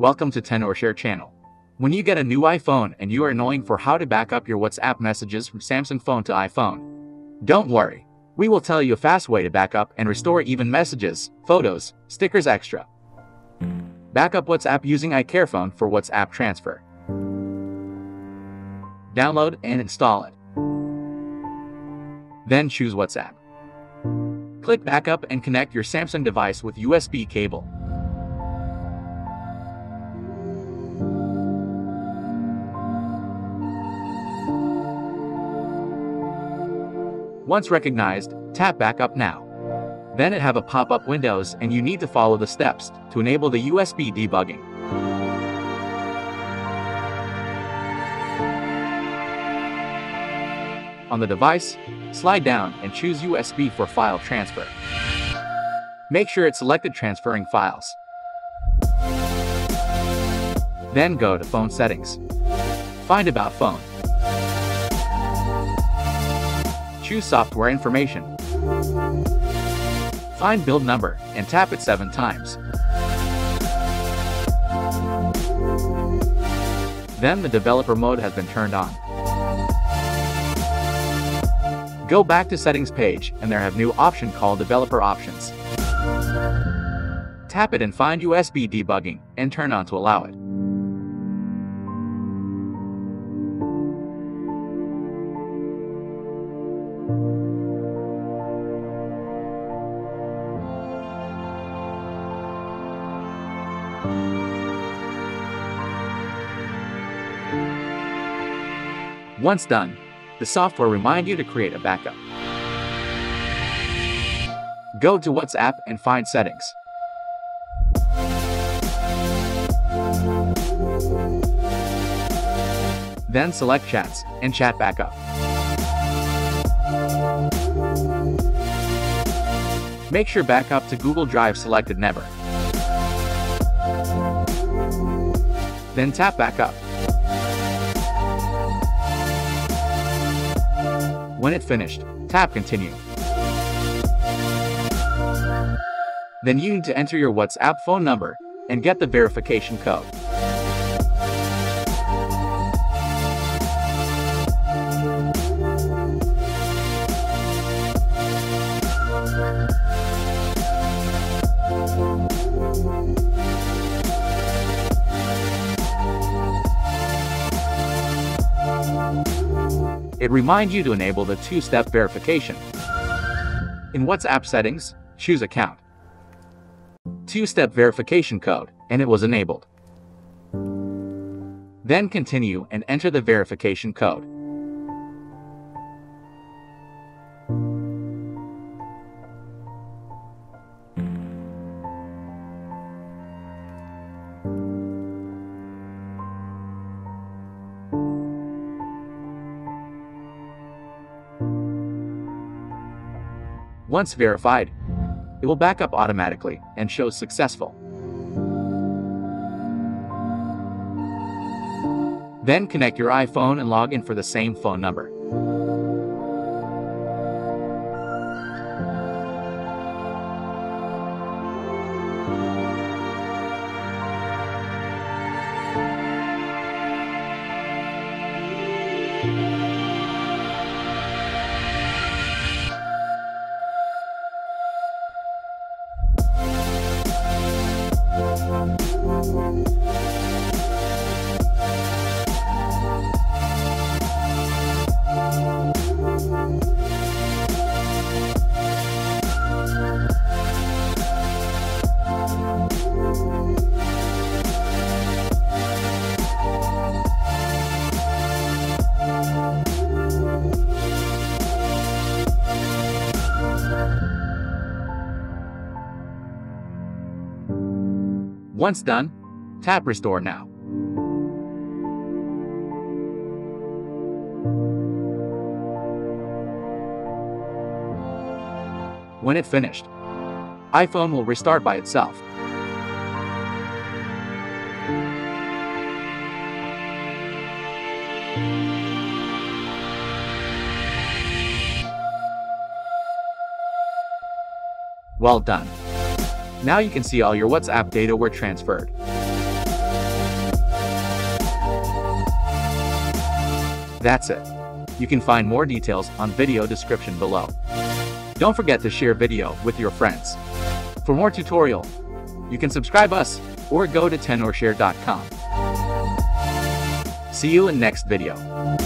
Welcome to 10 or Share channel. When you get a new iPhone and you are annoying for how to back up your WhatsApp messages from Samsung phone to iPhone, don't worry. We will tell you a fast way to back up and restore even messages, photos, stickers extra. Back up WhatsApp using iCareFone for WhatsApp transfer. Download and install it. Then choose WhatsApp. Click Backup and connect your Samsung device with USB cable. Once recognized, tap Backup Now. Then it have a pop-up windows and you need to follow the steps to enable the USB debugging. On the device, slide down and choose USB for file transfer. Make sure it's selected transferring files. Then go to Phone Settings. Find About Phone. Choose Software Information. Find Build Number and tap it 7 times. Then the developer mode has been turned on. Go back to Settings page and there have new option called Developer Options. Tap it and find USB debugging and turn on to allow it. Once done, the software reminds you to create a backup. Go to WhatsApp and find Settings. Then select Chats and Chat Backup. Make sure Backup to Google Drive selected Never. Then tap Backup. When it's finished, tap Continue. Then you need to enter your WhatsApp phone number and get the verification code. It reminds you to enable the 2-step verification. In WhatsApp settings, choose Account. 2-step verification code, and it was enabled. Then continue and enter the verification code. Once verified, it will back up automatically and shows successful. Then connect your iPhone and log in for the same phone number. Once done, tap Restore Now. When it's finished, iPhone will restart by itself. Well done. Now you can see all your WhatsApp data were transferred. That's it. You can find more details on video description below. Don't forget to share video with your friends. For more tutorial, you can subscribe us or go to tenorshare.com. See you in next video.